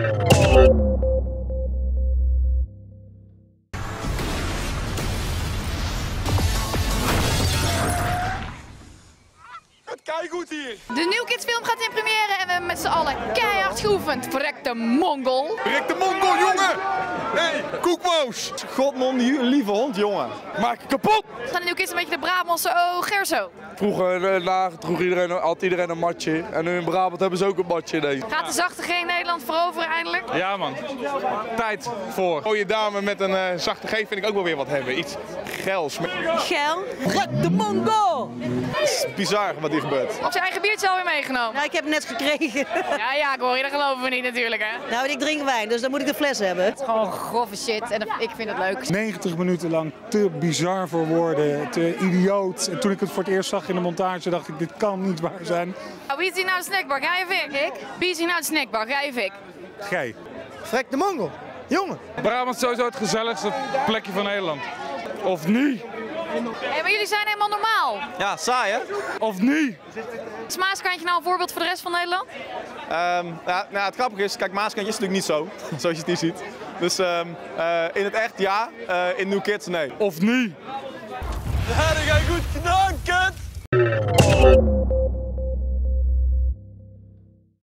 Kijk goed hier. De New Kids film gaat in première en we hebben met z'n allen keihard geoefend. Verrek de Mongol. Verrek de Mongol, jongen! Hey, koekmoos! Godmond, lieve hond, jongen. Maak je kapot! Gaan de New Kids een beetje de Brabantse Gerso? Vroeger had iedereen een matje. En nu in Brabant hebben ze ook een matje. Nee. Gaat de zachte G Nederland veroveren eindelijk? Ja man, tijd voor. Mooie dame met een zachte G vind ik ook wel weer wat hebben. Iets gels. Gel. Verrek de Mongol! Het is bizar wat hier gebeurt. Op zijn eigen biertje alweer meegenomen? Nou, ik heb het net gekregen. Ja, ik hoor je, dat geloven we niet natuurlijk hè. Nou, ik drink wijn, dus dan moet ik de fles hebben. Het is gewoon grove shit en ik vind het leuk. 90 minuten lang te bizar voor woorden, te idioot. En toen ik het voor het eerst zag in de montage dacht ik, dit kan niet waar zijn. Wie is hier nou de snackbar? Jij of ik? Wie is hier nou de snackbar? Jij of ik? Gij. Verrek de Mongol, jongen. Brabant is sowieso het gezelligste plekje van Nederland. Of niet? Hé, maar jullie zijn helemaal normaal. Ja, saai hè? Of niet? Is Maaskantje nou een voorbeeld voor de rest van Nederland? Het grappige is, kijk, Maaskantje is natuurlijk niet zo, zoals je het hier ziet. Dus in het echt ja, in New Kids nee. Of niet? Ja, dat ga je goed gedaan, kut!